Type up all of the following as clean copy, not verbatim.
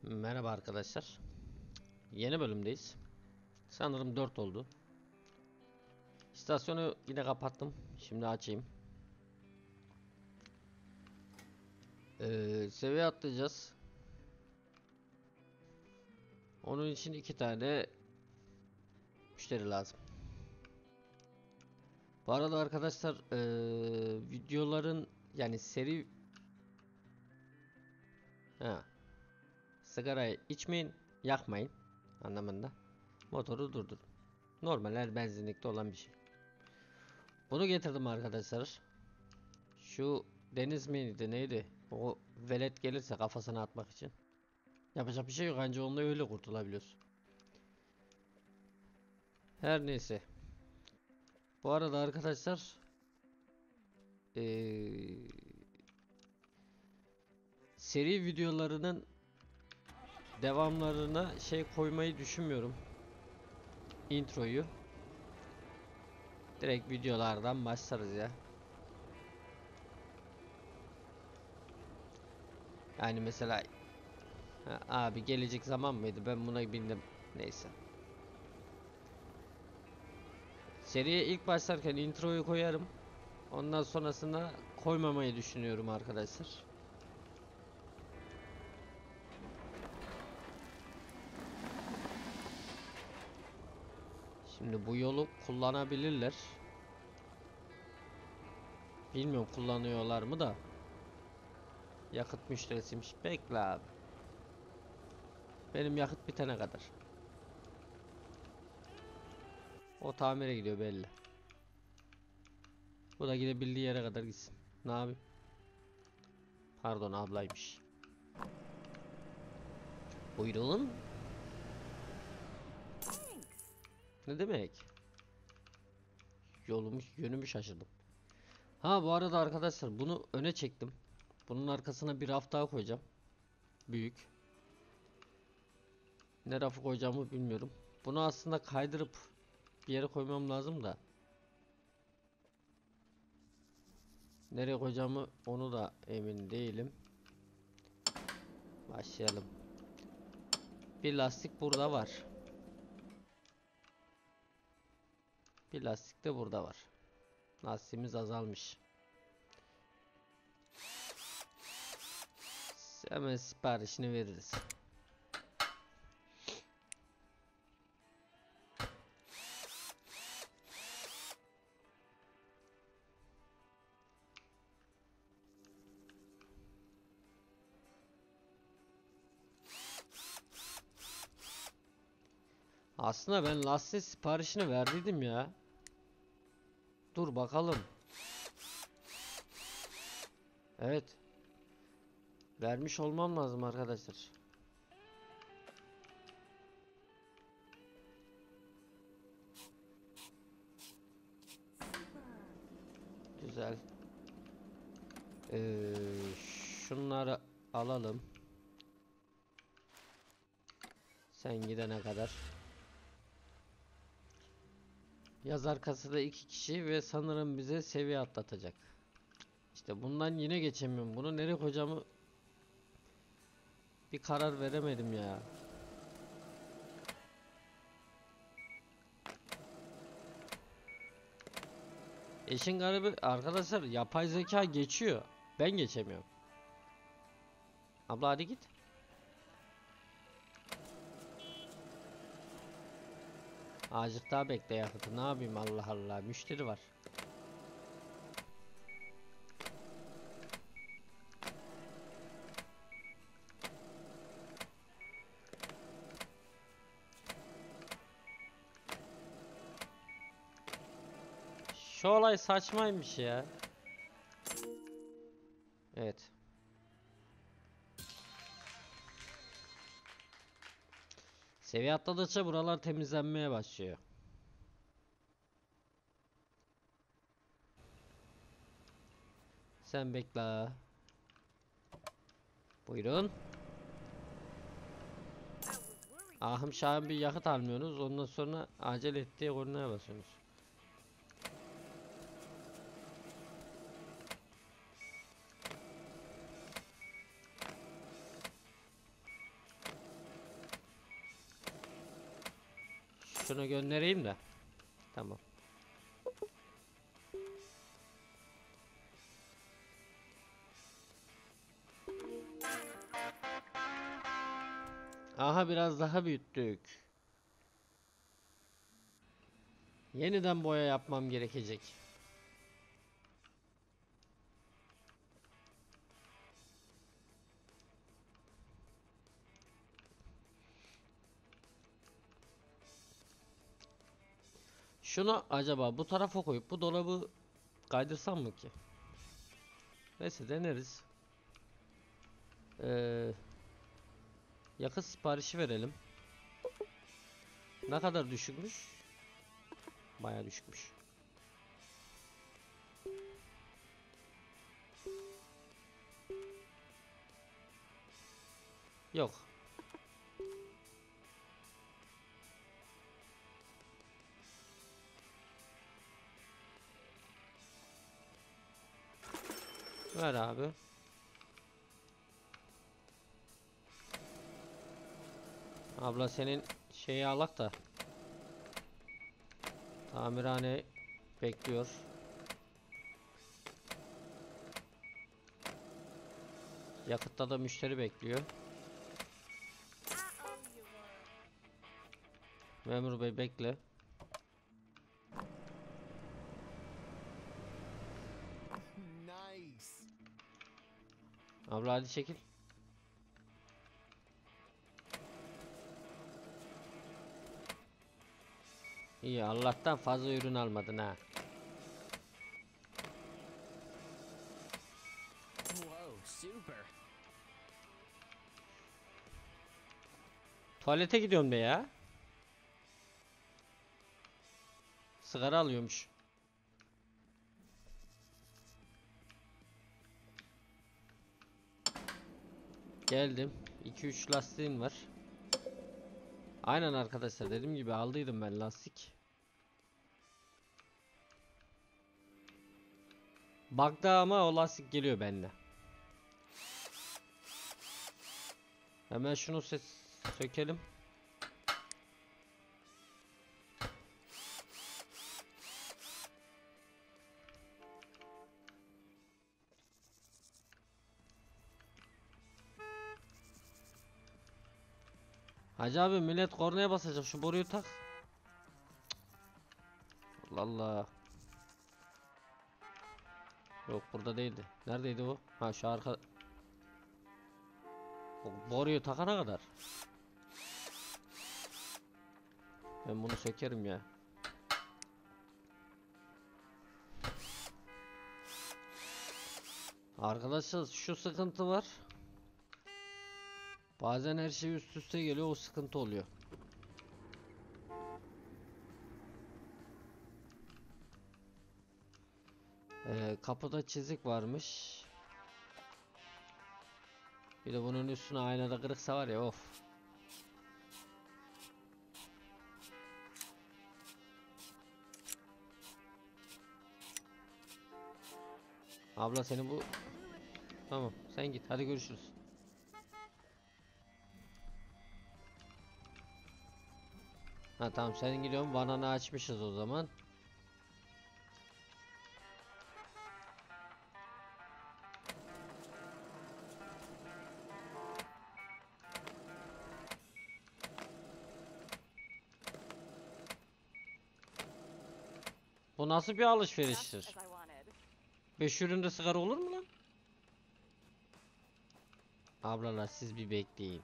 Merhaba arkadaşlar. Yeni bölümdeyiz. Sanırım 4 oldu. İstasyonu yine kapattım. Şimdi açayım. Seviye atlayacağız. Onun için 2 tane müşteri lazım. Bu arada arkadaşlar videoların yani seri sigarayı içmeyin, yakmayın anlamında. Motoru durdur. Normal her benzinlikte olan bir şey. Bunu getirdim arkadaşlar. Şu deniz miydi neydi? O velet gelirse kafasına atmak için. Yapacak bir şey yok, anca onunla öyle kurtulabiliyoruz. Her neyse. Bu arada arkadaşlar seri videolarının devamlarına şey koymayı düşünmüyorum. Introyu. Direkt videolardan başlarız ya. Yani mesela abi gelecek zaman mıydı? Ben buna bindim. Neyse. Seriye ilk başlarken introyu koyarım. Ondan sonrasında koymamayı düşünüyorum arkadaşlar. Şimdi bu yolu kullanabilirler. Bilmiyorum kullanıyorlar mı da. Yakıt müşterisiymiş. Bekle abi. Benim yakıt bitene kadar. O tamire gidiyor belli. Bu da gidebildiği yere kadar gitsin. Ne yapayım? Pardon, ablaymış. Buyurun. Ne demek? Yönümü şaşırdım. Ha, bu arada arkadaşlar bunu öne çektim. Bunun arkasına bir raf daha koyacağım. Büyük. Ne rafı koyacağımı bilmiyorum. Bunu aslında kaydırıp bir yere koymam lazım da. Nereye koyacağımı onu da emin değilim. Başlayalım. Bir lastik burada var. Bir lastik de burada var. Lastiğimiz azalmış. Hemen siparişini veririz. Aslında ben lastik siparişini verdiydim ya. Dur bakalım. Evet. Vermiş olmam lazım arkadaşlar. Güzel. Şunları alalım. Sen gidene kadar. Yaz arkası da 2 kişi ve sanırım bize seviye atlatacak. İşte bundan yine geçemiyorum. Bunu nereye koyacağımı bir karar veremedim ya. İşin garibi arkadaşlar, yapay zeka geçiyor. Ben geçemiyorum. Abla hadi git. Azıcık daha bekle yakıtı. Ne yapayım, Allah Allah. Müşteri var. Şu olay saçmaymış ya. Evet. Seviye atladıkça buralar temizlenmeye başlıyor. Sen bekle. Buyurun. Ahım şahım bir yakıt almıyorsunuz. Ondan sonra acele ettiği kornaya basıyorsunuz. Şunu göndereyim de. Tamam. Aha biraz daha büyüttük. Yeniden boya yapmam gerekecek. Şunu acaba bu tarafa koyup bu dolabı kaydırsam mı ki? Neyse deneriz. Ee, yakıt siparişi verelim. Ne kadar düşükmüş? Bayağı düşükmüş. Yok. Ver abi. Abla senin şeyi alak da. Tamirhane bekliyor. Yakıtta da müşteri bekliyor. Memur bey bekle. Abla hadi çekil. İyi Allah'tan fazla ürün almadın ha. Tuvalete gidiyorum be ya. Sigara alıyormuş. Geldim. 2-3 lastiğim var. Aynen arkadaşlar dediğim gibi aldıydım ben lastik. Bug'da ama o lastik geliyor bende. Hemen şunu sökelim. Hacı abi millet kornaya basacak, şu boruyu tak. Allah Allah. Yok burada değildi. Neredeydi o? Ha şu arka. O boruyu takana kadar. Ben bunu sökerim ya. Arkadaşlar şu sıkıntı var. Bazen her şey üst üste geliyor, o sıkıntı oluyor. Kapıda çizik varmış. Bir de bunun üstüne aynada kırıksa var ya, of. Abla seni bu... Tamam sen git, hadi görüşürüz. Ha tamam sen gidiyorsun, banana açmışız o zaman. Bu nasıl bir alışveriştir? 5 üründe sigara olur mu lan? Ablalar siz bir bekleyin.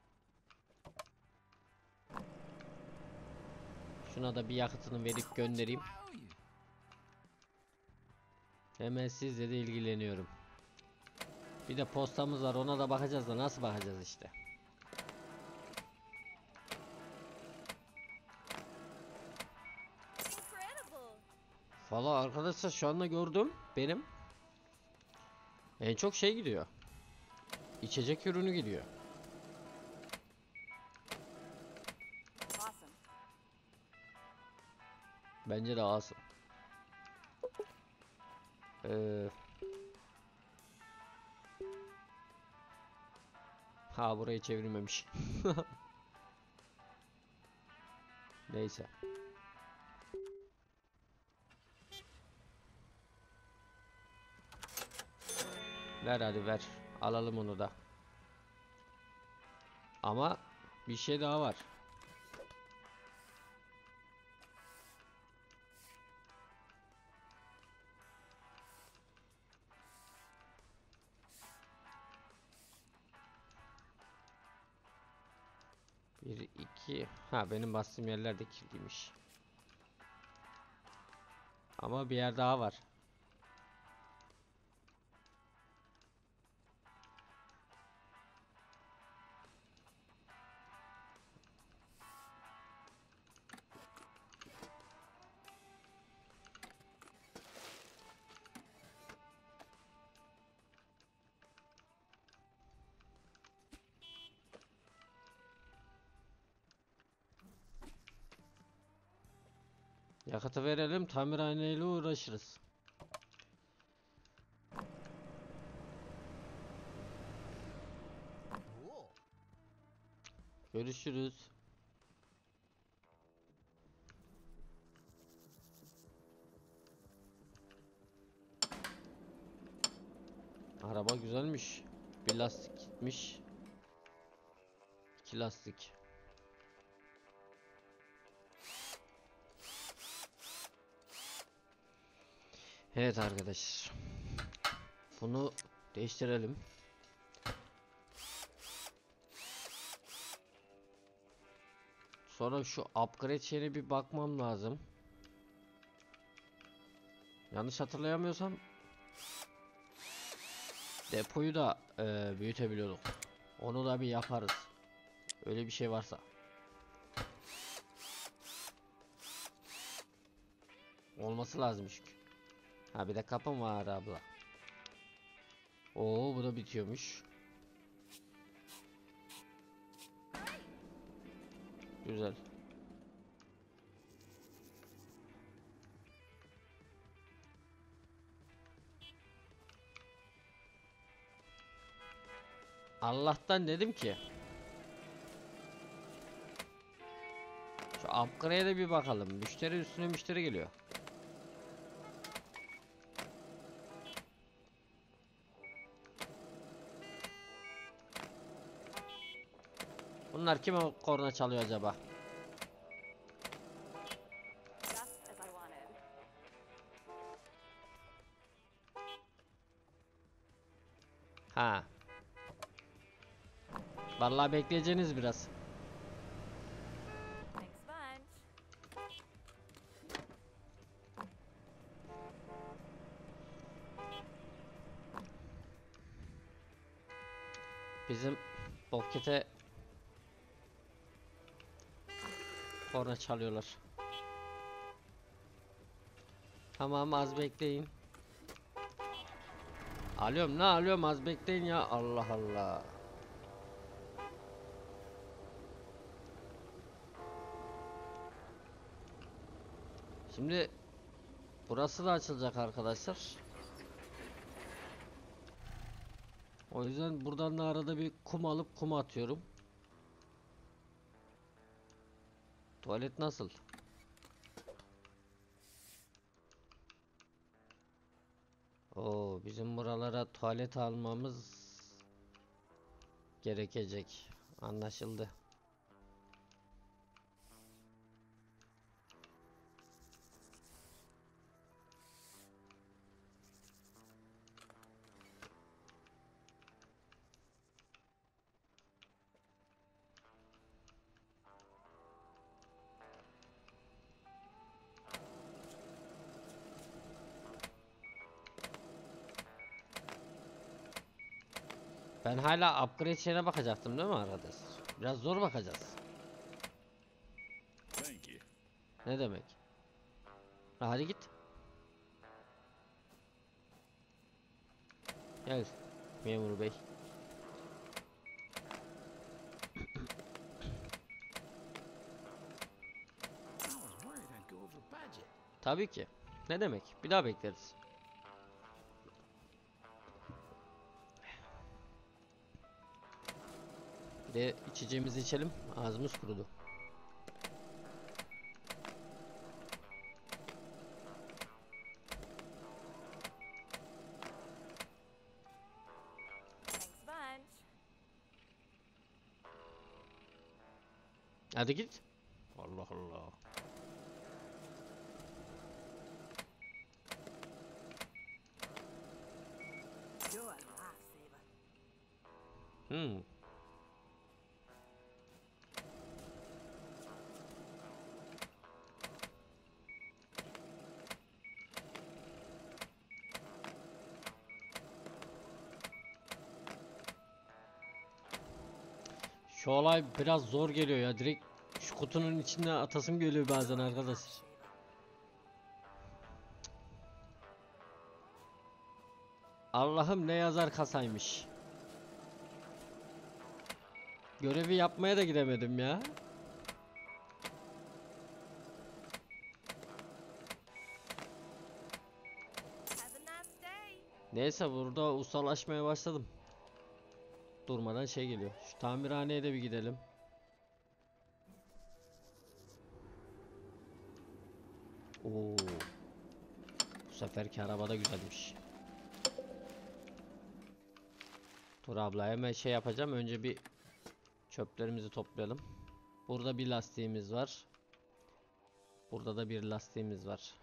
Şuna da bir yakıtını verip göndereyim. Hemen sizle de ilgileniyorum. Bir de postamız var, ona da bakacağız da nasıl bakacağız işte. Valla arkadaşlar şu anda gördüm, benim en çok şey gidiyor. İçecek ürünü gidiyor. Bence de awesome. Ha burayı çevirmemiş. Neyse. Ver hadi ver. Alalım onu da. Ama bir şey daha var. Bir iki. Ha, benim bastığım yerler de kirliymiş. Ama bir yer daha var. Yakıtı verelim, tamirhaneyle uğraşırız. Görüşürüz. Araba güzelmiş. Bir lastik gitmiş. İki lastik. Evet arkadaşlar. Bunu değiştirelim. Sonra şu upgrade şeyine bir bakmam lazım. Yanlış hatırlayamıyorsam depoyu da büyütebiliyorduk. Onu da bir yaparız. Öyle bir şey varsa. Olması lazım çünkü. Ha, bir de kapım var abla. Oo, bu da bitiyormuş. Güzel. Allah'tan dedim ki şu upgrade'e bir bakalım. Müşteri üstüne müşteri geliyor. Bunlar kime korna çalıyor acaba? Ha. Vallahi bekleyeceğiniz biraz. Bizim Bobcat'e korna çalıyorlar. Tamam, az bekleyin. Alıyorum, ne alıyorum, az bekleyin ya, Allah Allah. Şimdi burası da açılacak arkadaşlar. O yüzden buradan da arada bir kum alıp kum atıyorum. Tuvalet nasıl? Oo, bizim buralara tuvalet almamız gerekecek. Anlaşıldı. Ben hala upgrade şeyine bakacaktım değil mi arkadaşlar? Biraz zor bakacağız. Ne demek? Hadi git. Gel memur bey. Tabii ki. Ne demek? Bir daha bekleriz. Bir de içeceğimizi içelim. Ağzımız kurudu. Hadi git. Allah Allah. You're a lifesaver. Hmm. Şu olay biraz zor geliyor ya. Direkt şu kutunun içine atasım geliyor bazen arkadaşlar. Allah'ım ne yazar kasaymış. Görevi yapmaya da gidemedim ya. Have a nice day. Neyse burada ustalaşmaya başladım. Durmadan şey geliyor. Şu tamirhaneye de bir gidelim. Oo. Bu seferki araba da güzelmiş. Dur abla hemen şey yapacağım. Önce bir çöplerimizi toplayalım. Burada bir lastiğimiz var. Burada da bir lastiğimiz var.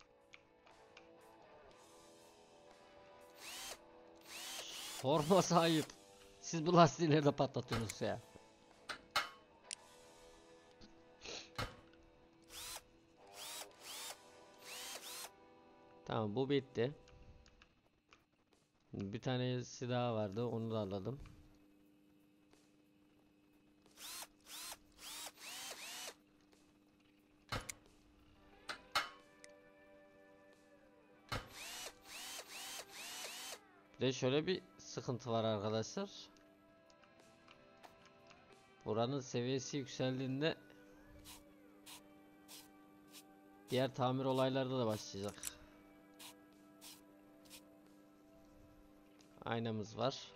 Forma sahip. Siz bu lastiği nerede patlatıyorsunuz ya? Tamam bu bitti. Bir tanesi daha vardı. Onu da alalım. Bir de şöyle bir sıkıntı var arkadaşlar. Buranın seviyesi yükseldiğinde diğer tamir olaylarda da başlayacak. Aynamız var.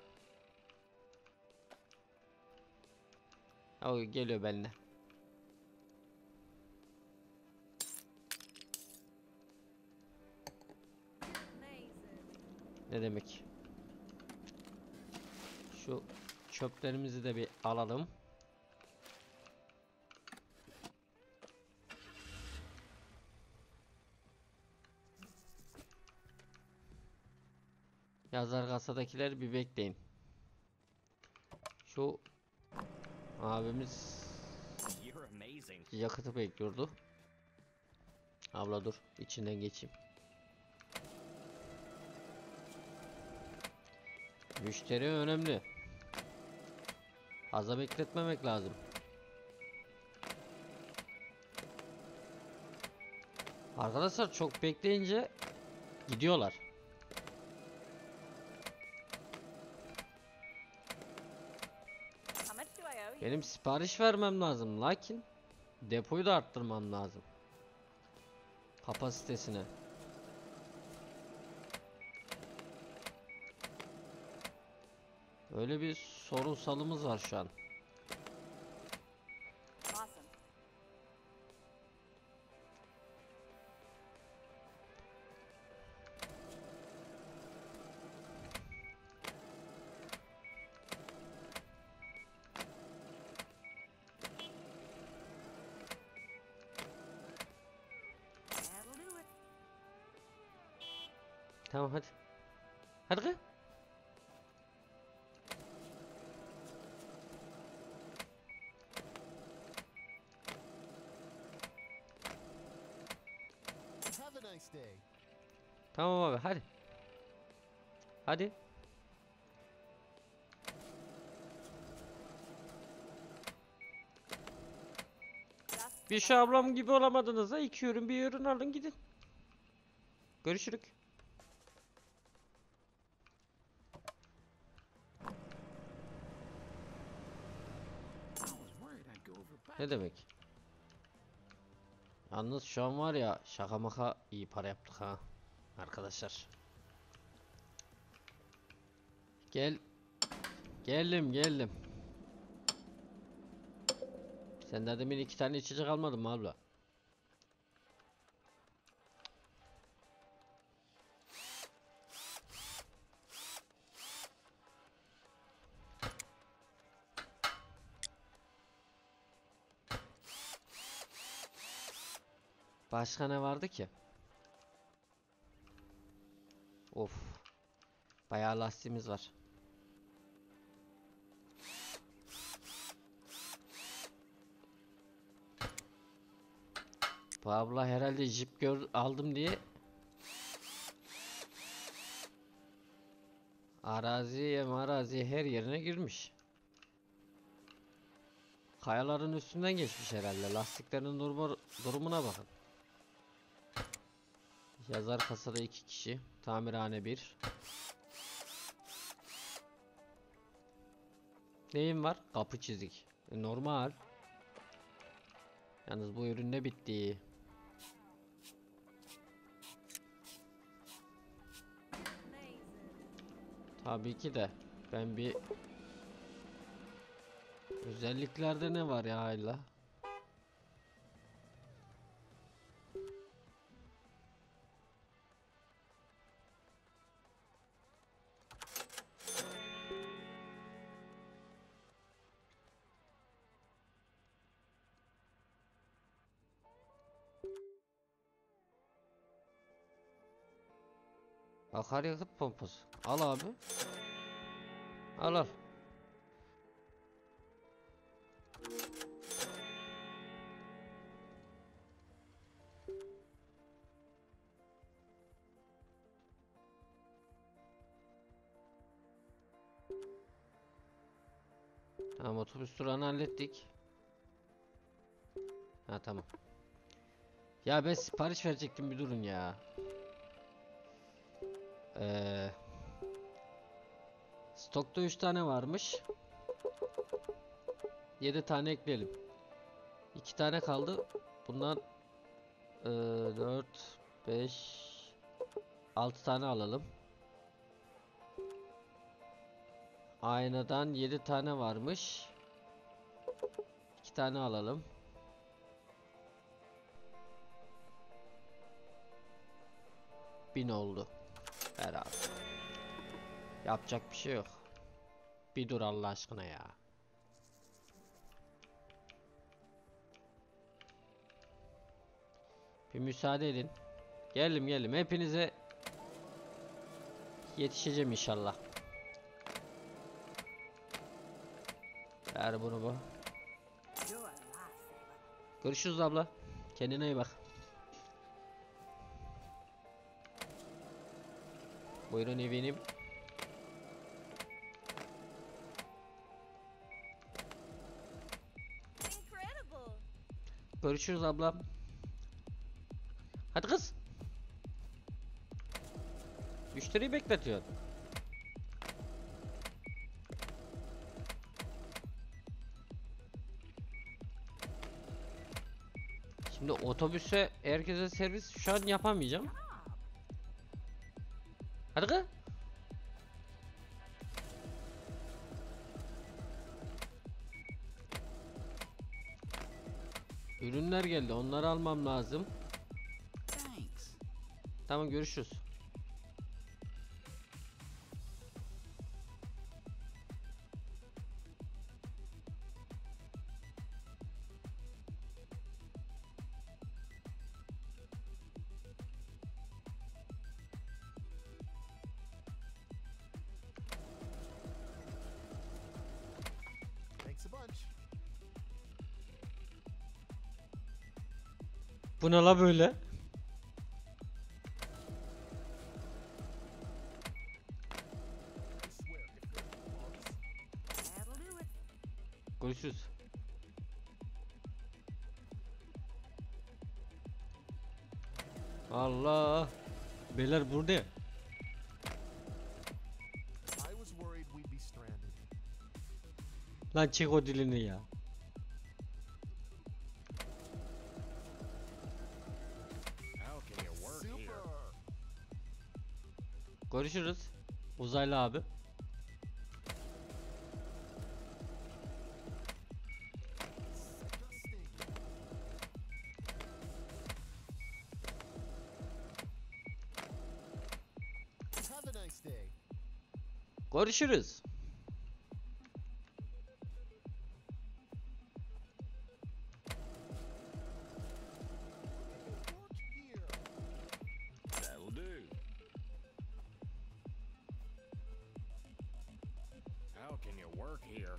O geliyor benimle. Amazing. Ne demek? Şu çöplerimizi de bir alalım. Yazar kasadakiler bir bekleyin. Şu abimiz You're amazing. yakıtı bekliyordu. Abla dur, içinden geçeyim. Müşteri önemli. Fazla bekletmemek lazım. Arkadaşlar çok bekleyince gidiyorlar. How much do I owe you? Benim sipariş vermem lazım. Lakin depoyu da arttırmam lazım. Kapasitesine. Öyle bir sorunsalımız var şu an. Awesome. That'll do it. Tamam hadi. Hadi kız. Have a nice day. Tamam abi hadi. Hadi. Just Bir şu ablam gibi olamadınız ha. 2 ürün bir ürün alın gidin. Görüşürük. Ne demek? Yalnız şu an var ya şaka maka iyi para yaptık ha. Arkadaşlar. Gel. Geldim. Sen de demin 2 tane içecek almadın mı abla? Başka ne vardı ki? Of. Bayağı lastiğimiz var. Bu abla herhalde jip aldım diye araziye her yerine girmiş. Kayaların üstünden geçmiş herhalde. Lastiklerin durumuna bakın. Yazar kasada 2 kişi. Tamirhane 1. Neyim var? Kapı çizik. Normal. Yalnız bu ürün ne bitti? Tabii ki de. Ben bir özelliklerde ne var ya hala? Akaryakıt pompası. Al abi. Al al. Tamam, otobüs durağını hallettik. Ha tamam. Ya ben sipariş verecektim, bir durun ya. Stokta 3 tane varmış. 7 tane ekleyelim. 2 tane kaldı. Bundan 4 5 6 tane alalım. Aynadan 7 tane varmış. 2 tane alalım. Bin oldu. Herhalde. Yapacak bir şey yok. Bir dur Allah aşkına ya. Bir müsaade edin. Geldim. Hepinize yetişeceğim inşallah. Ver bunu bu. You're a lifesaver. Görüşürüz abla. Kendine iyi bak. Buyurun efendim. Incredible. Görüşürüz ablam. Hadi kız. Müşteriyi bekletiyor. Şimdi otobüse herkese servis şu an yapamayacağım. Hadi kız. Ürünler geldi. Onları almam lazım. Thanks. Tamam, görüşürüz. Thanks a bunch. Bu ne la böyle? I swear, if you're bugs, That'll do it. Görüşürüz. Allah. Beyler burada. I was worried we'd be stranded. Lan çek o dilini ya. How can you work here? Super. Görüşürüz. Uzaylı abi. Disgusting. Have a nice day. Görüşürüz. can you work here?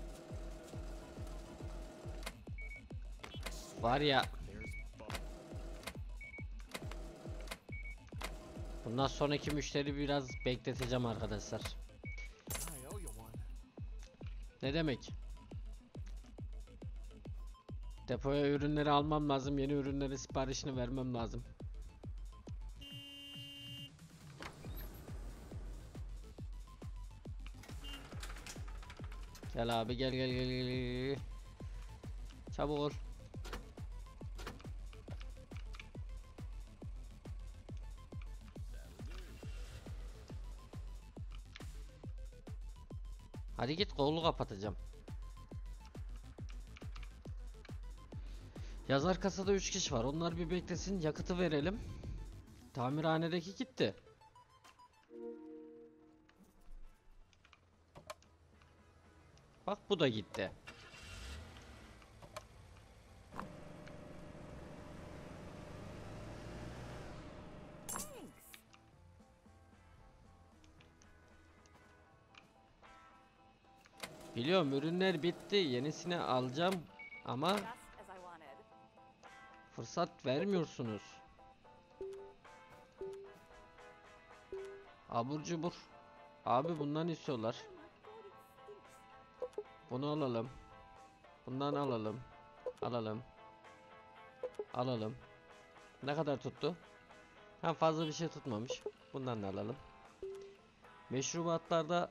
Var ya, There's bundan sonraki müşteri biraz bekleteceğim arkadaşlar. I owe you one. Ne demek? Depoya ürünleri almam lazım. Yeni ürünleri siparişini vermem lazım. Gel abi, gel gel gel gel, gel. Çabuk ol. Hadi git, kolu kapatacağım. Yazar kasada 3 kişi var. Onlar bir beklesin, yakıtı verelim. Tamirhanedeki gitti. Bak, bu da gitti. Thanks. Biliyorum, ürünler bitti. Yenisini alacağım ama Just as I wanted. fırsat vermiyorsunuz. Abur cubur. Abi bundan istiyorlar. Bunu alalım. Bundan alalım. Alalım. Alalım. Ne kadar tuttu? Ha, fazla bir şey tutmamış. Bundan da alalım. Meşrubatlarda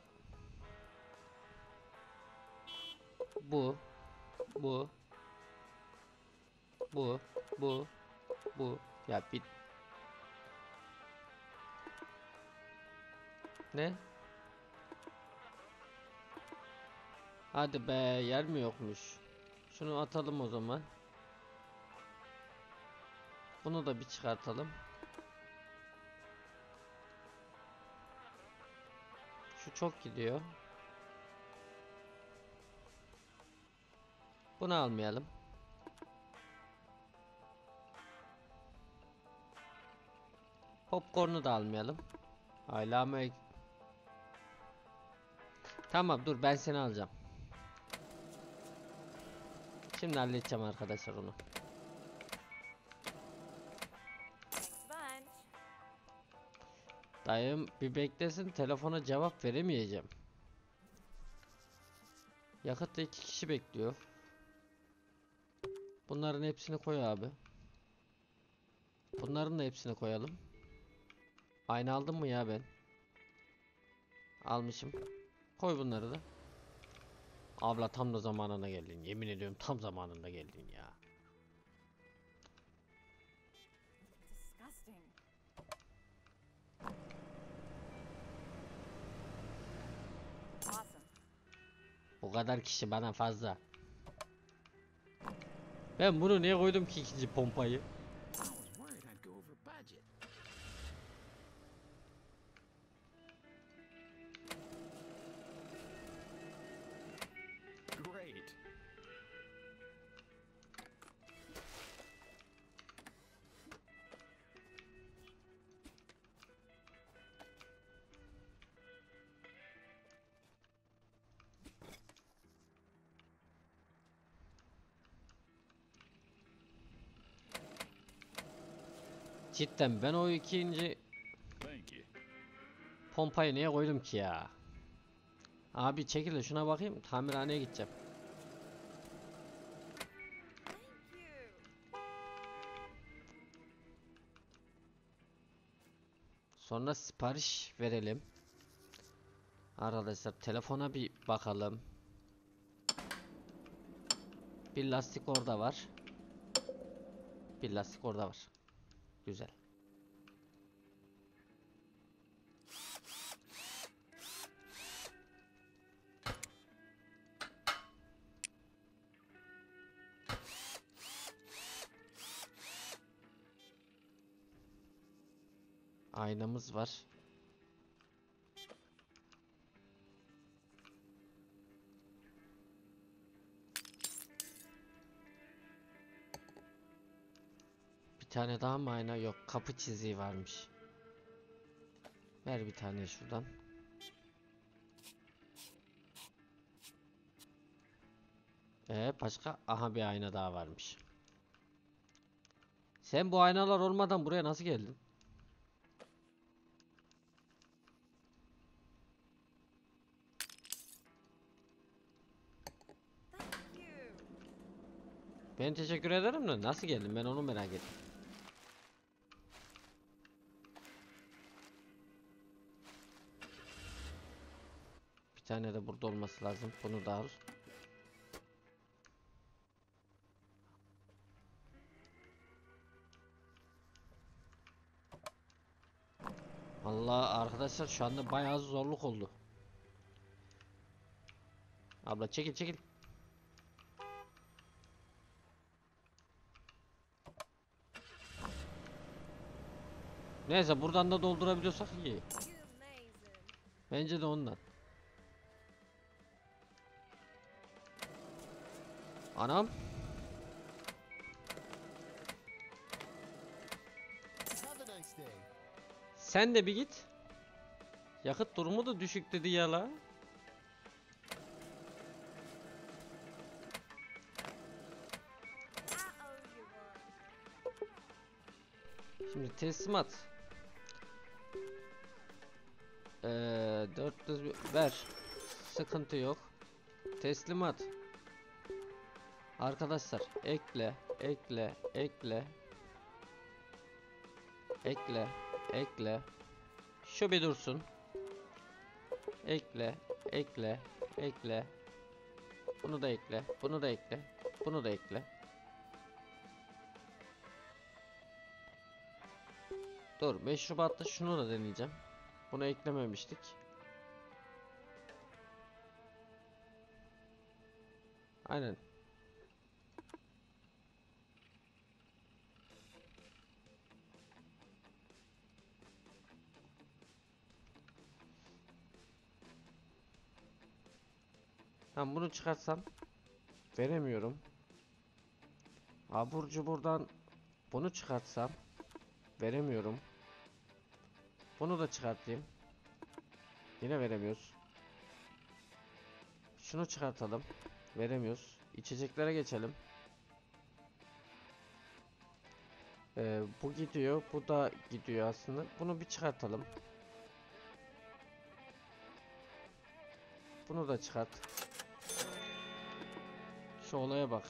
bu, bu, bu, bu. Ya bir ne? Hadi be, yer mi yokmuş? Şunu atalım o zaman. Bunu da bir çıkartalım. Şu çok gidiyor. Bunu almayalım. Popcorn'u da almayalım. Hala mı? Tamam, dur, ben seni alacağım. Şimdi halledeceğim arkadaşlar onu. Thanks a bunch. Dayım bir beklesin, telefona cevap veremeyeceğim. Yakıtta 2 kişi bekliyor. Bunların hepsini koy abi. Bunların da hepsini koyalım. Aynı aldım mı ya ben? Almışım. Koy bunları da. Abla, tam da zamanına geldin. Yemin ediyorum, tam zamanında geldin ya. Disgusting. Awesome. Bu kadar kişi bana fazla. Ben bunu niye koydum ki, ikinci pompayı? I was worried I'd go over budget. Great. Cidden ben o ikinci Thank you. pompayı niye koydum ki ya? Abi çekil de şuna bakayım, tamirhaneye gideceğim. Thank you. Sonra sipariş verelim. Arkadaşlar, telefona bir bakalım. Bir lastik orada var. Bir lastik orada var. Güzel. Aynamız var. Bir tane daha mı ayna? Yok, kapı çiziği varmış. Ver bir tane şuradan. Başka? Aha, bir ayna daha varmış. Sen bu aynalar olmadan buraya nasıl geldin? Thank you. Ben teşekkür ederim de nasıl geldim, ben onu merak ettim. Bir tane de burada olması lazım. Bunu da al. Allah arkadaşlar, şu anda bayağı zorluk oldu. Abla çekil çekil. Neyse, buradan da doldurabiliyorsak iyi. You're amazing. Bence de ondan. Anam. Have a nice day. Sen de bir git. Yakıt durumu da düşük dedi ya la. I owe you one. Şimdi teslimat. 400 ver. Sıkıntı yok. Teslimat. Arkadaşlar ekle, ekle, ekle. Ekle, ekle. Şu bir dursun. Ekle, ekle, ekle. Bunu da ekle, bunu da ekle, bunu da ekle. Dur, meşrubatta şunu da deneyeceğim. Bunu eklememiştik. Aynen. Ben bunu çıkartsam veremiyorum. Abur cuburdan bunu çıkartsam veremiyorum. Bunu da çıkartayım. Yine veremiyoruz. Şunu çıkartalım. Veremiyoruz. İçeceklere geçelim. Bu gidiyor. Bu da gidiyor aslında. Bunu bir çıkartalım. Bunu da çıkart. Şu olaya bak.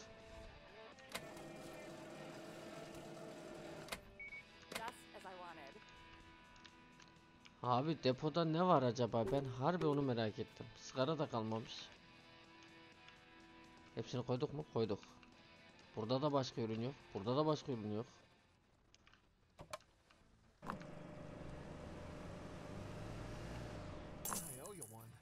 Just as I wanted. Abi depoda ne var acaba? Ben harbi onu merak ettim. Sigara da kalmamış. Hepsini koyduk mu? Koyduk. Burada da başka ürün yok. Burada da başka ürün yok. I owe you one.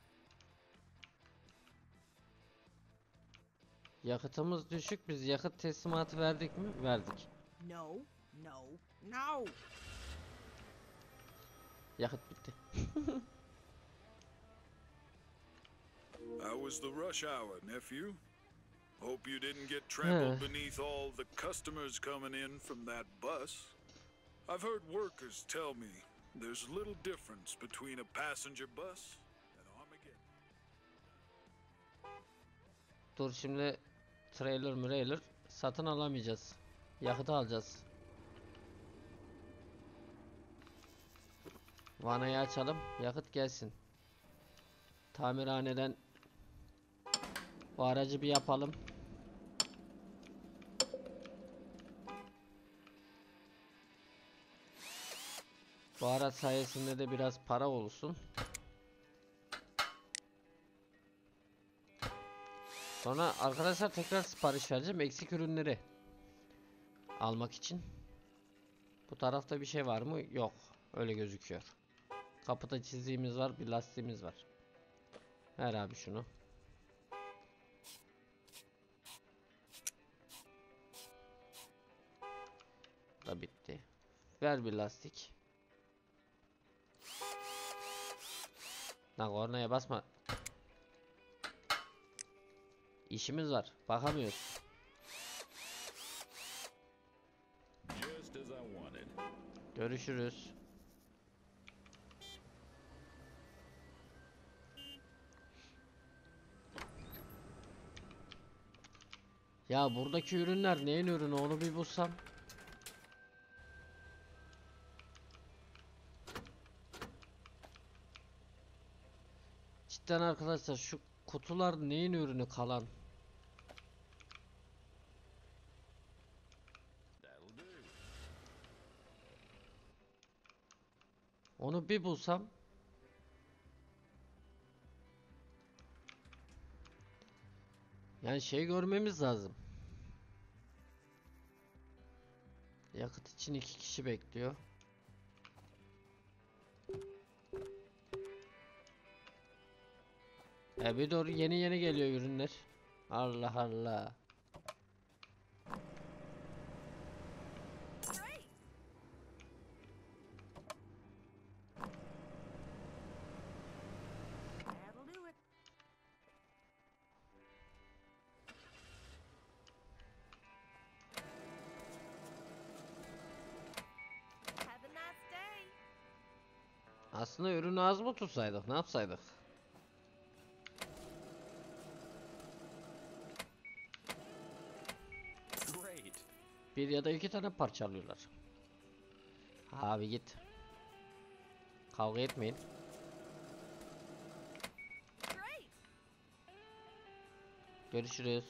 Yakıtımız düşük. Biz yakıt teslimatı verdik mi? Verdik. No, no, no. Yakıt bitti. How was the rush hour, nephew? Hope you didn't get trampled beneath all the customers coming in from that bus. I've heard workers tell me there's little difference between a passenger bus and Armageddon. Dur, şimdi trailer satın alamayacağız. Yakıtı alacağız. Vanayı açalım. Yakıt gelsin. Tamirhaneden bu aracı bir yapalım. Bu araç sayesinde de biraz para olsun. Sonra arkadaşlar tekrar sipariş vereceğim eksik ürünleri almak için. Bu tarafta bir şey var mı? Yok. Öyle gözüküyor. Kapıda çizdiğimiz var, bir lastiğimiz var. Ver abi şunu. Da bitti. Ver bir lastik. Lan kornaya basma. İşimiz var. Bakamıyoruz. Just as I wanted. Görüşürüz. Ya buradaki ürünler neyin ürünü onu bir bulsam. Cidden arkadaşlar şu kutular neyin ürünü kalan? That'll do. Onu bir bulsam. Yani şey görmemiz lazım. Yakıt için 2 kişi bekliyor. Bir doğru yeni geliyor ürünler. Allah Allah. Great. That'll do it. Have a nice day. Aslında ürünü az mı tutsaydık? Ne yapsaydık? Great. Bir ya da 2 tane parçalıyorlar. Abi git. Kavga etmeyin. Great. Görüşürüz.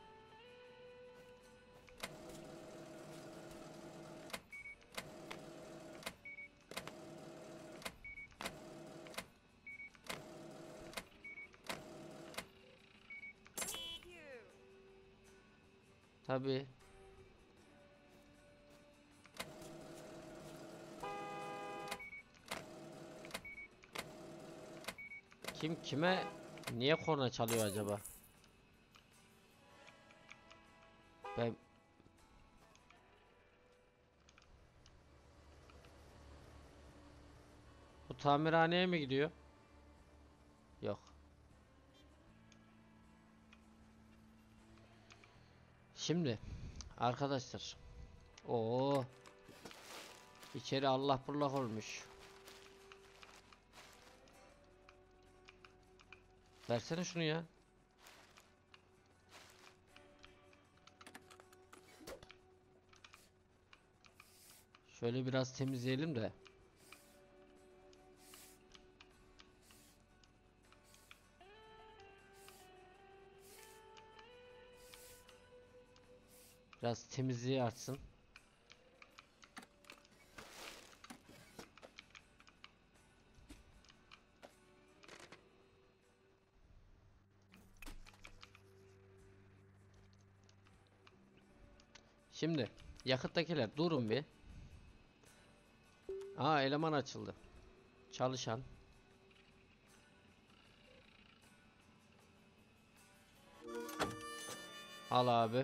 Thank you. Tabii. Kim kime niye korna çalıyor acaba? Ben bu tamirhaneye mi gidiyor? Yok. Şimdi arkadaşlar. Oo. İçeri Allah bullak olmuş. Versene şunu ya. Şöyle biraz temizleyelim de. Biraz temizliği artsın. Şimdi yakıttakiler durun bir. Aa eleman açıldı. Çalışan. Al abi.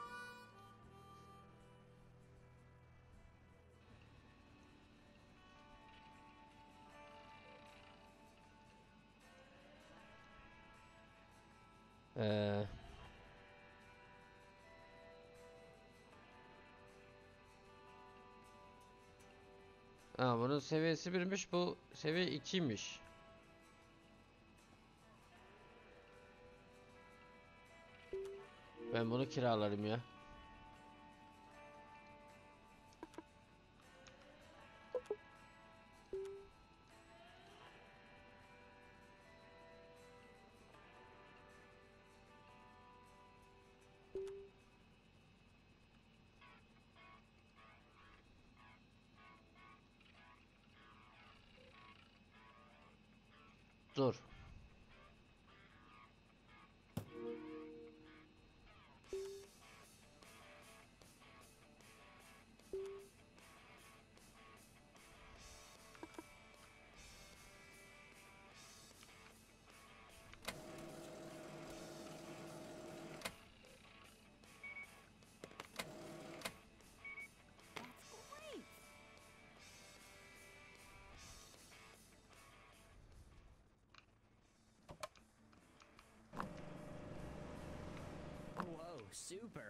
Ee, bunun seviyesi birmiş, bu seviye 2'ymiş. Ben bunu kiralarım ya. Dur. That's great. Whoa, super.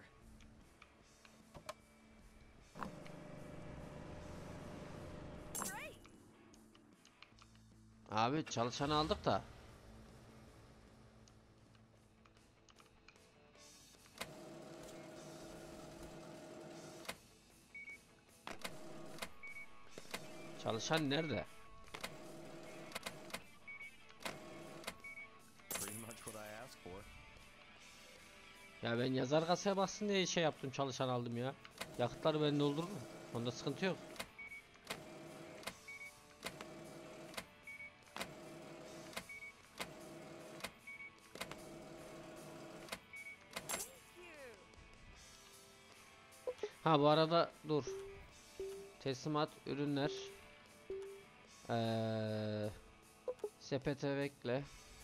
Great. Abi çalışanı aldık da. Çalışan nerede? Pretty much what I asked for. Ya ben yazar kasaya baksın diye şey yaptım, çalışan aldım ya. Yakıtları ben doldururum. Onda sıkıntı yok. Thank you. Ha bu arada dur. Teslimat ürünler. Sepete ekle.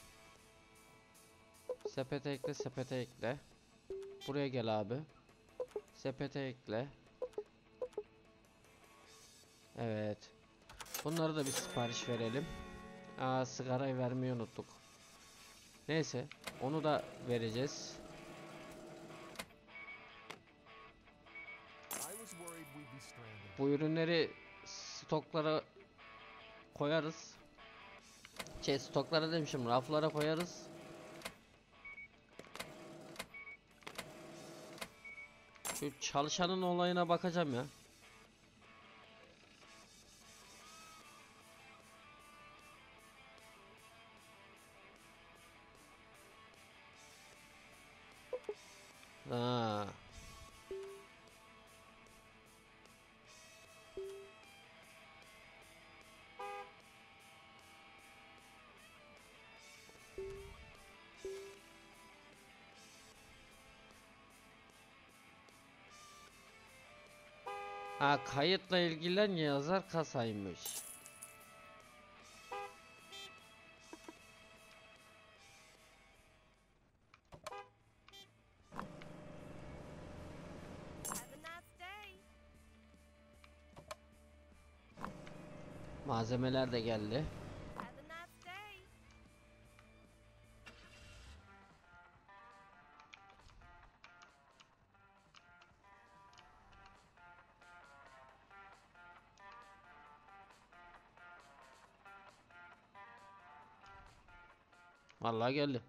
Sepete ekle, sepete ekle. Buraya gel abi. Sepete ekle. Evet. Bunları da bir sipariş verelim. Aa, sigarayı vermeyi unuttuk. Neyse, onu da vereceğiz. I was worried we'd be stranded. Bu ürünleri stoklara koyarız. Stoklara demişim, raflara koyarız. Şu çalışanın olayına bakacağım ya. Ha. Ha, kayıtla ilgilen yazar kasaymış. Have a nice day. Malzemeler de geldi. Have a nice day. Vallahi geldi.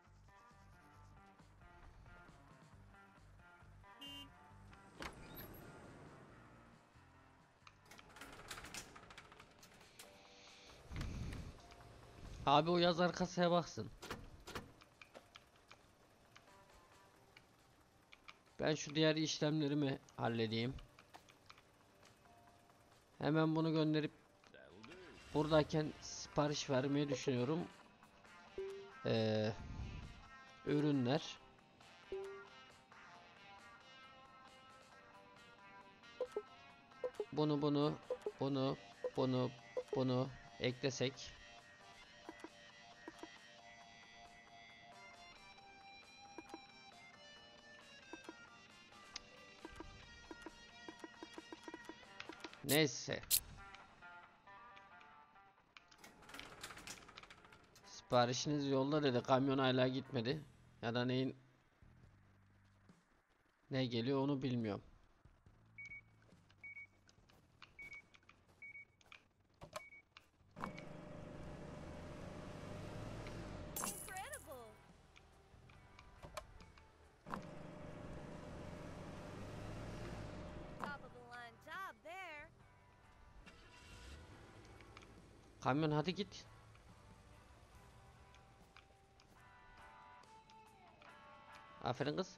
Abi o yazar kasaya baksın. Ben şu diğer işlemlerimi halledeyim. Hemen bunu gönderip buradayken sipariş vermeyi düşünüyorum. Ürünler. Bunu eklesek. Neyse. Siparişiniz yolda dedi. Kamyon hala gitmedi. Ya da ne geliyor onu bilmiyorum. Incredible. Top of the line job there. Kamyon hadi git. Aferin kız.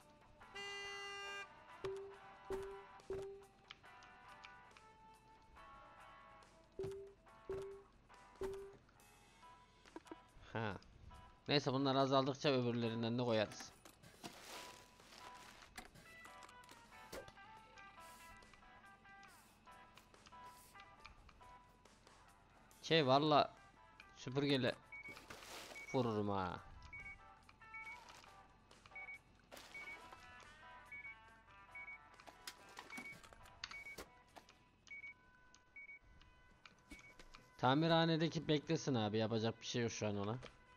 Ha. Neyse bunlar azaldıkça öbürlerinden de koyarız. Valla süpürgeyle vururum ha. Tamirhanedeki beklesin abi, yapacak bir şey yok şu an ona.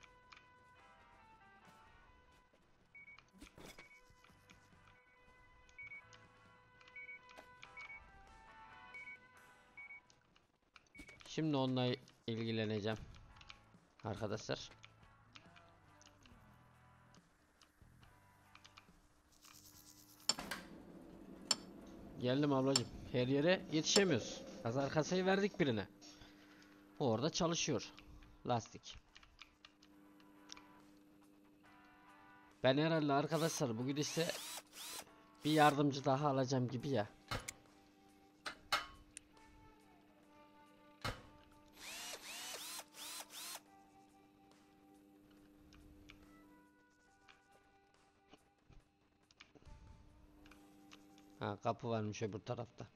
Şimdi onunla ilgileneceğim arkadaşlar. Geldim ablacığım. Her yere yetişemiyoruz. Kaz arkasıyı verdik birine. Bu orada çalışıyor. Lastik. Ben herhalde arkadaşlar bugün ise bir yardımcı daha alacağım gibi ya. Ha, kapı varmış öbür tarafta.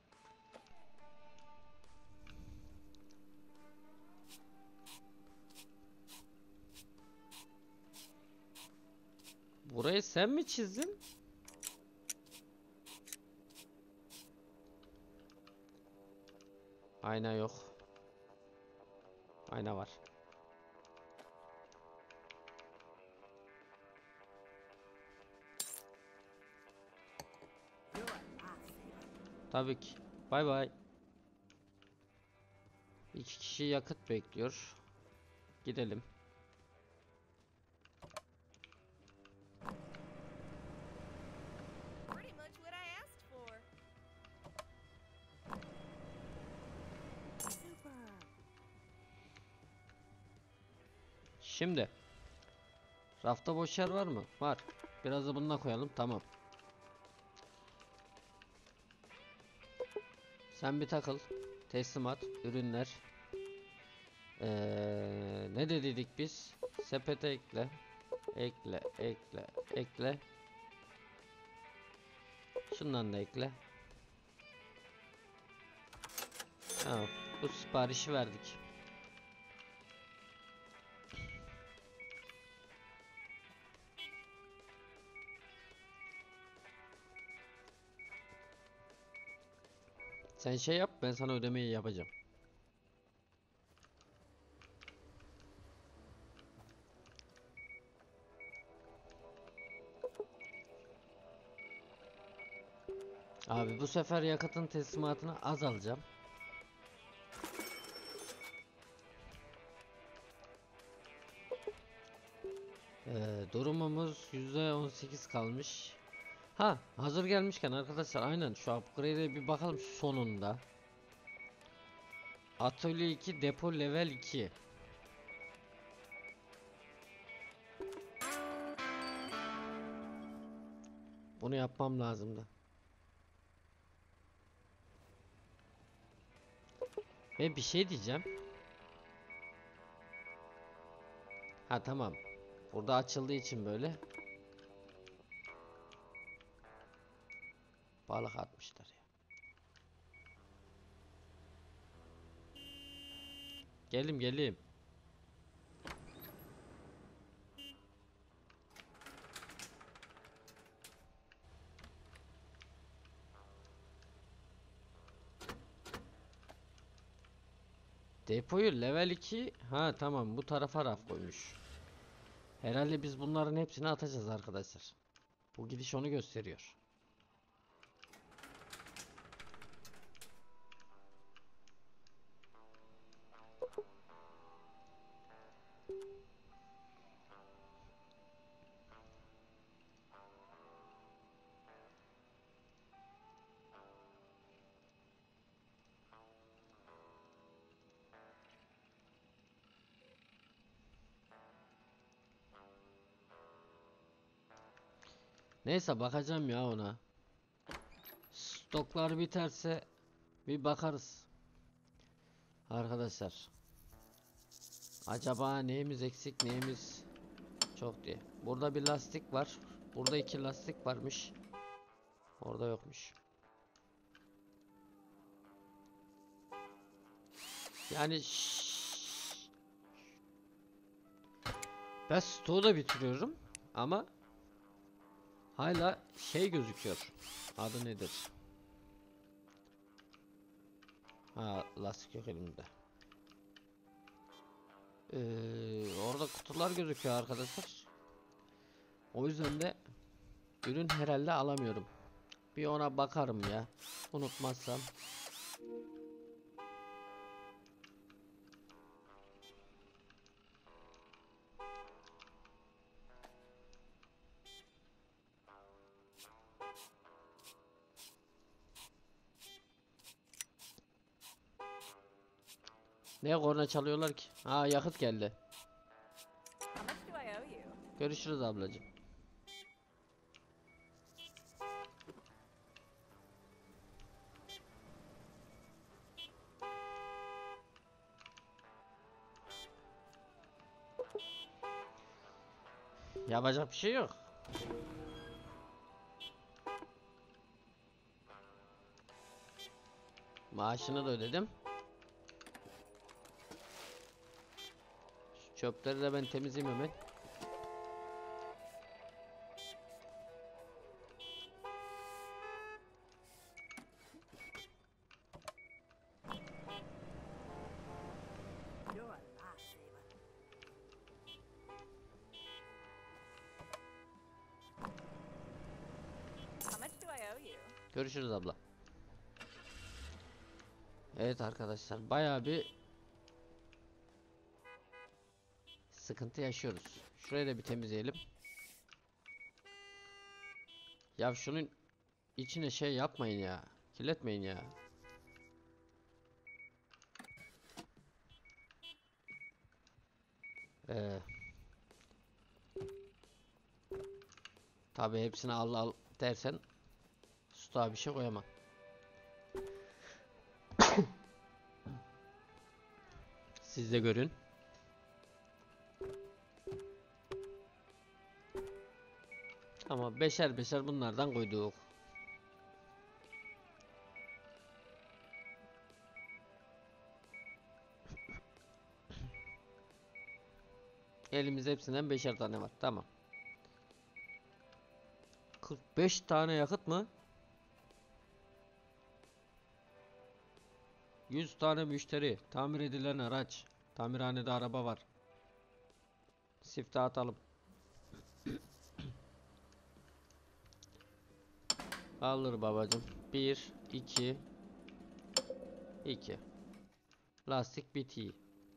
Burayı sen mi çizdin? Ayna yok. Ayna var. Do it, I said. Tabii ki. Bay bay. 2 kişi yakıt bekliyor. Gidelim. Pretty much what I asked for. Super. Şimdi. Rafta boş yer var mı? Var. Biraz da bununla koyalım. Tamam. Sen bir takıl. Teslimat. Ürünler. Ne dedik biz? Sepete ekle. Ekle. Ekle. Ekle. Şundan da ekle. Tamam. Bu siparişi verdik. Sen şey yap, ben sana ödemeyi yapacağım. Abi bu sefer yakıtın teslimatını az alacağım. Durumumuz %18 kalmış. Ha, hazır gelmişken arkadaşlar aynen şu upgrade'e bir bakalım sonunda. Atölye 2 depo level 2. Bunu yapmam lazımdı. Ve bir şey diyeceğim. Ha tamam. Burada açıldığı için böyle. Balık atmışlar ya. Gelim. Depoyu level 2. Ha tamam, bu tarafa raf koymuş. Herhalde biz bunların hepsini atacağız arkadaşlar. Bu gidiş onu gösteriyor. Neyse bakacağım ya ona. Stoklar biterse bir bakarız. Arkadaşlar. Acaba neyimiz eksik, neyimiz çok diye. Burada bir lastik var. Burada 2 lastik varmış. Orada yokmuş. Yani ben stoğu da bitiriyorum ama hala şey gözüküyor. Adı nedir? Ha, lastik yok elimde. Orada kutular gözüküyor arkadaşlar. O yüzden de ürün herhalde alamıyorum. Bir ona bakarım ya. Unutmazsam. Ne korna çalıyorlar ki? Aa, yakıt geldi. How much do I owe you? Görüşürüz ablacığım. Yapacak bir şey yok. Maaşını da ödedim. Şu çöpleri de ben temizleyeyim hemen. You're a lifesaver. How much do I owe you? Görüşürüz abla. Evet arkadaşlar, bayağı bir sıkıntı yaşıyoruz. Şurayı da bir temizleyelim. Ya şunun içine şey yapmayın ya. Kirletmeyin ya. Ee, tabii hepsini al al dersen stoğa bir şey koyamam. Siz de görün. Ama beşer beşer bunlardan koyduk. Elimizde hepsinden beşer tane var. Tamam. 45 tane yakıt mı? 100 tane müşteri. Tamir edilen araç. Tamirhanede araba var. Sifte atalım. Alır babacım. 1, 2, 2. Lastik bitiyor.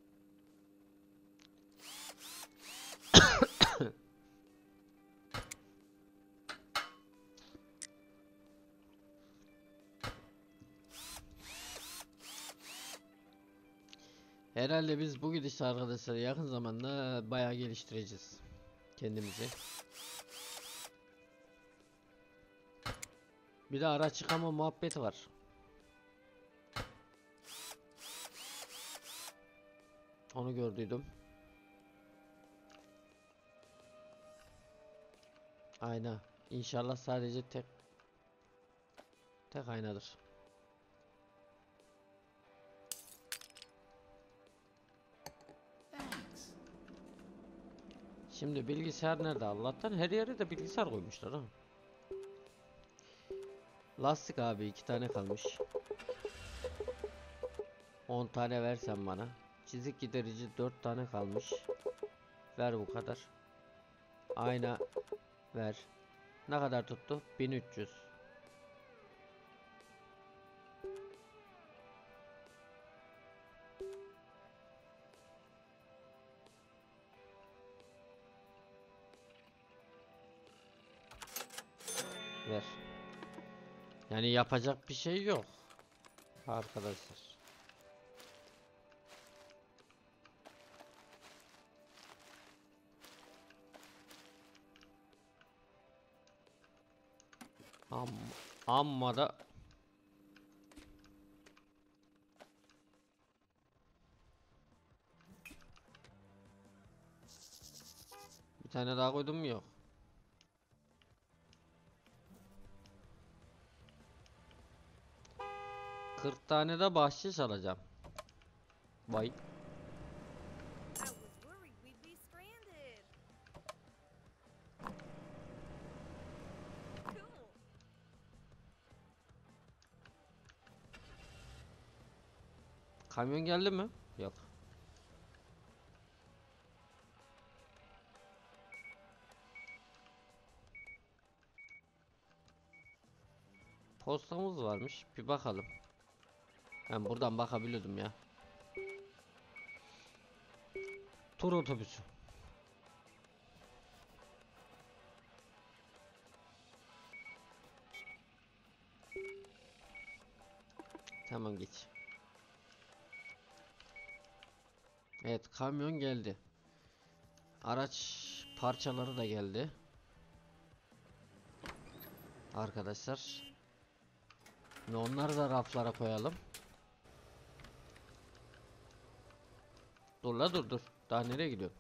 Herhalde biz bu gidişle arkadaşlar yakın zamanda bayağı geliştireceğiz kendimizi. Bir de araç yıkama muhabbeti var. Onu gördüydüm. Ayna. İnşallah sadece tek aynadır. Şimdi bilgisayar nerede? Allah'tan her yere de bilgisayar koymuşlar ha. Lastik abi 2 tane kalmış. 10 tane versen bana. Çizik giderici 4 tane kalmış. Ver bu kadar. Ayna ver. Ne kadar tuttu? 1300. Ver. Yani yapacak bir şey yok arkadaşlar. Amma da bir tane daha koydum mu? Yok. Kırk tane de bahşiş alacağım. Vay. I was worried we'd be stranded. Cool. Kamyon geldi mi? Yok. Postamız varmış. Bir bakalım. Ben buradan bakabiliyordum ya. Tur otobüsü. Tamam geç. Evet, kamyon geldi. Araç parçaları da geldi. Arkadaşlar. Ve onları da raflara koyalım. Dur la dur. Daha nereye gidiyorsun?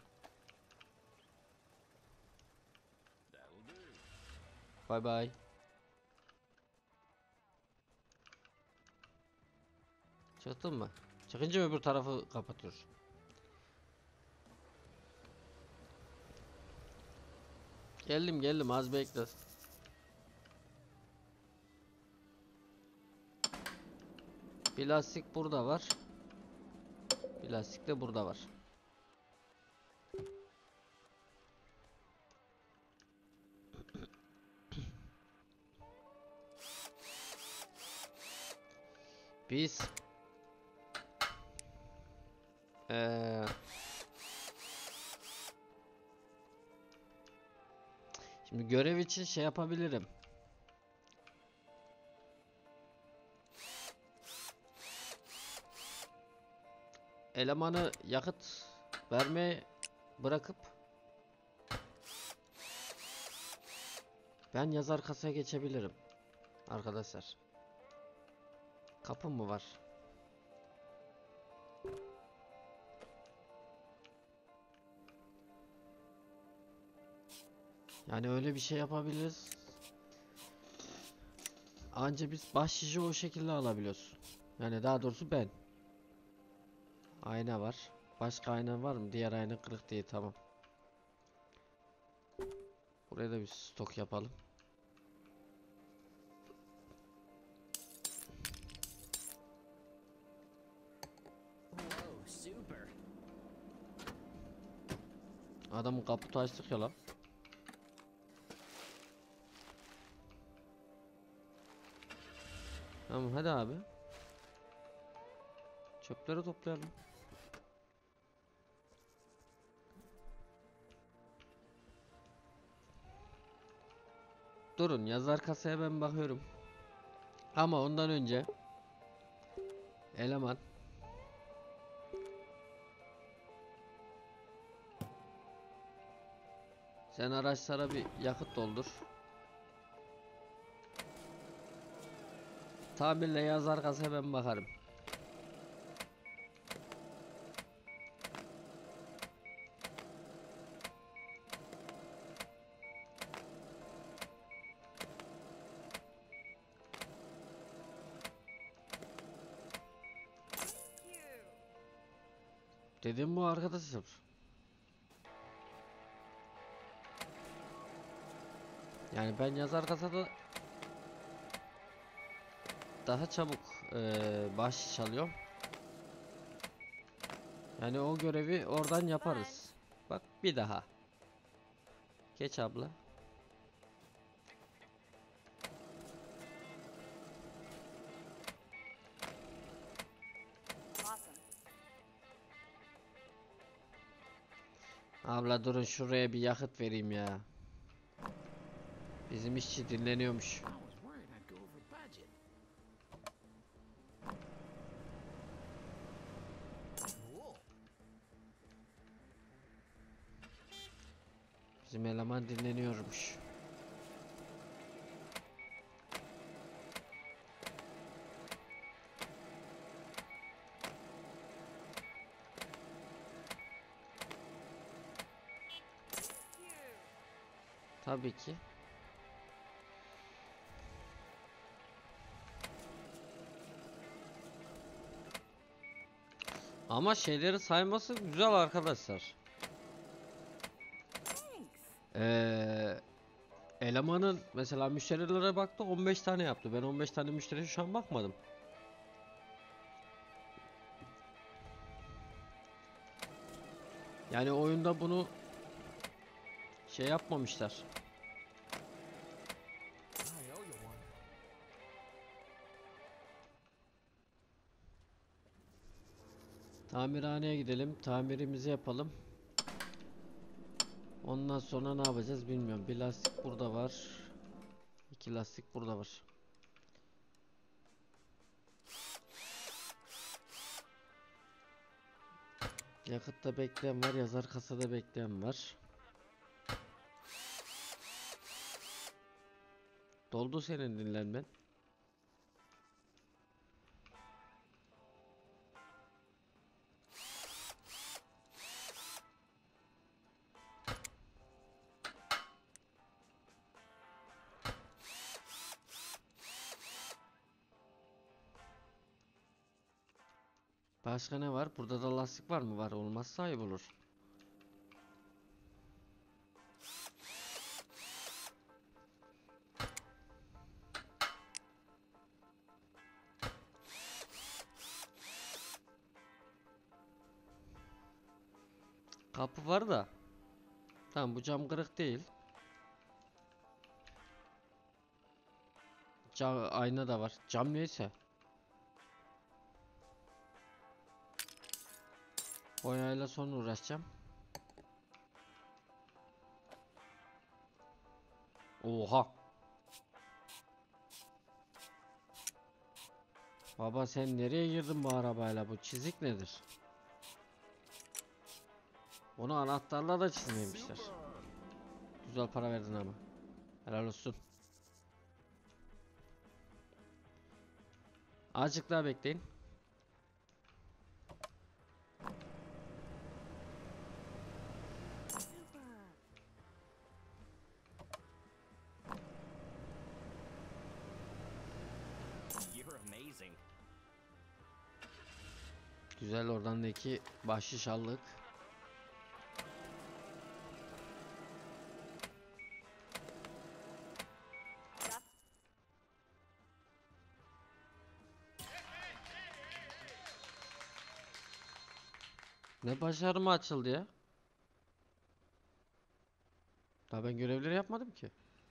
Bay bay. Çıktın mı? Çıkınca öbür tarafı kapatıyoruz. Geldim az bekle. Plastik burada var. Plastik de burada var. Biz şimdi görev için şey yapabilirim. Elemanı yakıt vermeye bırakıp ben yazar kasaya geçebilirim. Arkadaşlar. Kapım mı var? Yani öyle bir şey yapabiliriz. Anca biz bahşişi o şekilde alabiliyoruz. Yani daha doğrusu ben. Ayna var. Başka ayna var mı? Diğer ayna kırık değil, tamam. Buraya da bir stok yapalım. Whoa, super. Adamın kaputu açtık ya lan. Tamam hadi abi. Çöpleri toplayalım. Durun, yazar kasaya ben bakıyorum. Ama ondan önce eleman sen araçlara bir yakıt doldur. Tamirle yazar kasaya ben bakarım. Thank you. Dedim bu arkadaşlar. Yani ben yazar kasada daha çabuk bahşiş alıyorum. Yani o görevi oradan yaparız. Bak bir daha. Geç abla. Awesome. Abla durun şuraya bir yakıt vereyim ya. Bizim işçi dinleniyormuş. I was worried I'd go over budget. Cool. Bizim eleman dinleniyormuş. Thank you. Tabii ki. Ama şeyleri sayması güzel arkadaşlar. Thanks. Elemanın mesela müşterilere baktı, 15 tane yaptı. Ben 15 tane müşteri şu an bakmadım. Yani oyunda bunu şey yapmamışlar. I owe you one. Tamirhaneye gidelim, tamirimizi yapalım. Ondan sonra ne yapacağız bilmiyorum. Bir lastik burada var. 2 lastik burada var. Yakıtta bekleyen var, yazar kasada bekleyen var. Doldu senin dinlenmen. Başka ne var? Burada da lastik var mı? Var. Olmazsa ayıp olur. Kapı var da. Tamam, bu cam kırık değil. Ayna da var. Cam neyse. Boyayla sonra uğraşacağım. Oha. Baba sen nereye girdin bu arabayla? Bu çizik nedir? Onu anahtarla da çizmemişler. Güzel para verdin ama. Helal olsun. Azıcık daha bekleyin. Super. You're amazing. Güzel, oradan da iki bahşiş aldık. Ne başarımı açıldı ya? Daha ben görevleri yapmadım ki.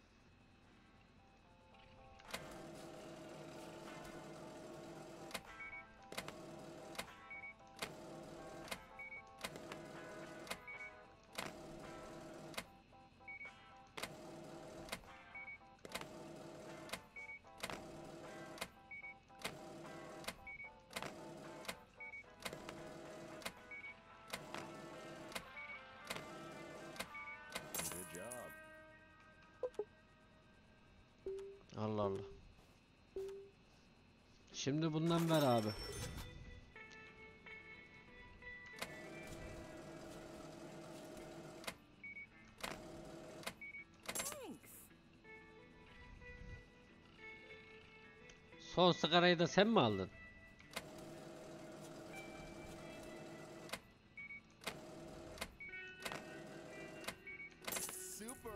Good job. Allah Allah. Şimdi bundan ver abi. Thanks. Son sigarayı da sen mi aldın? Super.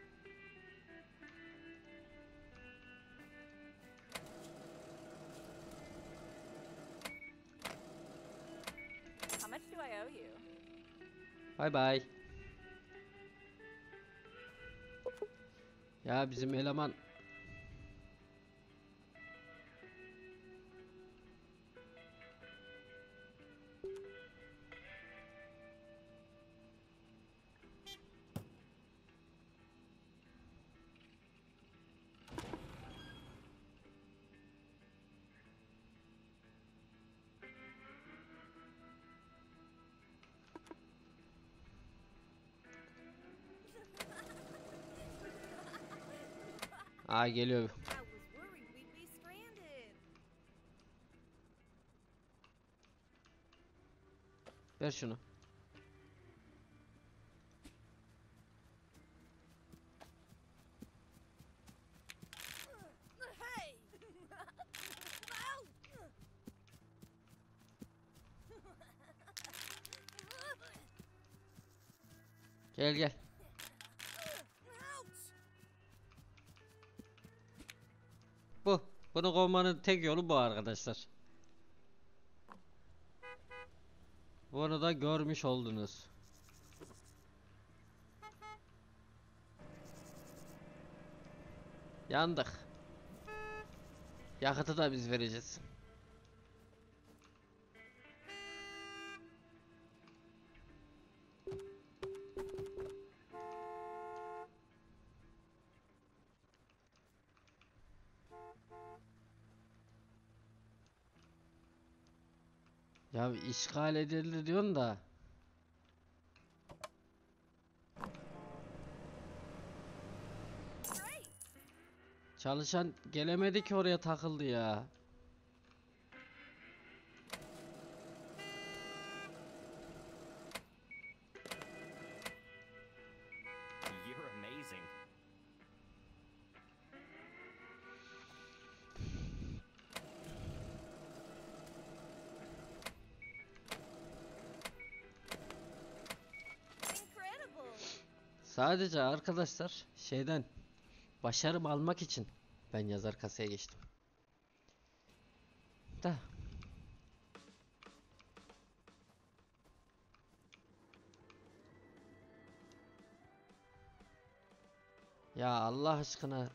How much do I owe you? Bay bay. Ya bizim eleman geliyor. I was worried we'd be stranded. Ver şunu. Hey! Gel gel. Ouch! Bu. Bunu kovmanın tek yolu bu arkadaşlar. Bunu da görmüş oldunuz. Yandık. Yakıtı da biz vereceğiz. Ya işgal edildi diyorsun da Çalışan gelemedi ki, oraya takıldı ya. You're amazing. Incredible! Sadece arkadaşlar şeyden başarım almak için ben yazar kasaya geçtim. Da. Ya Allah aşkına.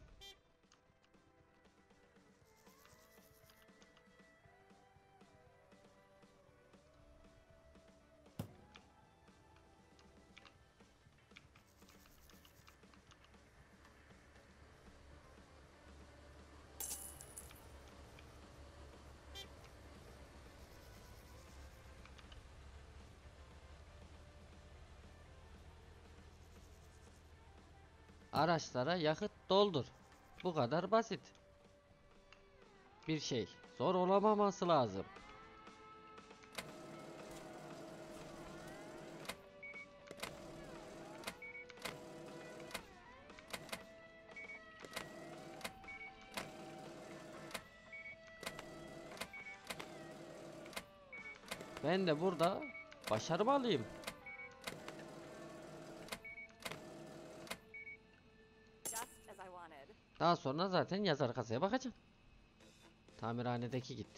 Araçlara yakıt doldur. Bu kadar basit. Bir şey zor olamaması lazım. Ben de burada başarımı alayım. Just as I wanted. Daha sonra zaten yazar kasaya bakacağım. Tamirhanedeki gitti.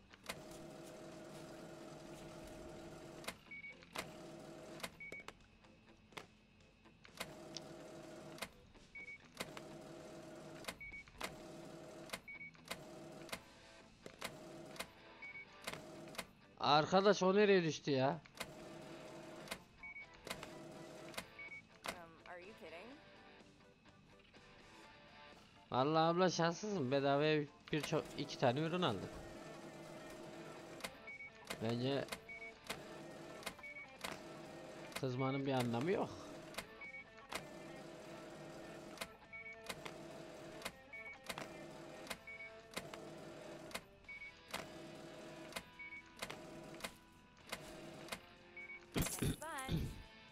Arkadaş o nereye düştü ya? Are you kidding? Vallahi abla şanslısın. Bedavaya birçok 2 tane ürün aldık. Bence kızmanın bir anlamı yok. Thanks a bunch.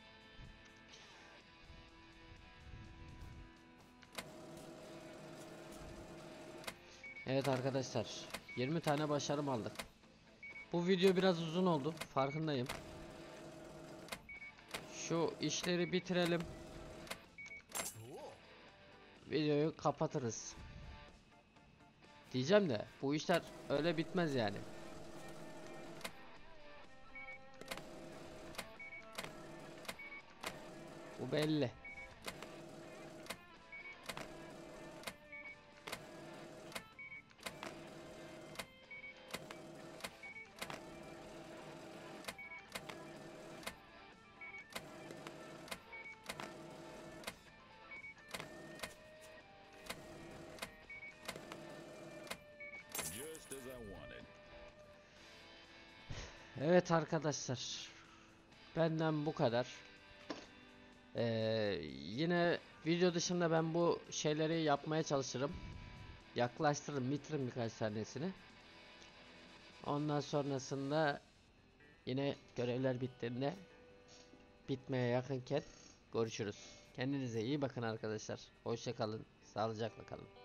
Evet arkadaşlar, 20 tane başarım aldık. Bu video biraz uzun oldu, farkındayım. Şu işleri bitirelim. Videoyu kapatırız. Diyeceğim de bu işler öyle bitmez yani. Bu belli. Just as I wanted. Evet arkadaşlar, benden bu kadar. Yine video dışında ben bu şeyleri yapmaya çalışırım. Yaklaştırırım, bitiririm birkaç tanesini. Ondan sonrasında yine görevler bittiğinde, bitmeye yakınken görüşürüz. Kendinize iyi bakın arkadaşlar. Hoşça kalın, sağlıcakla kalın.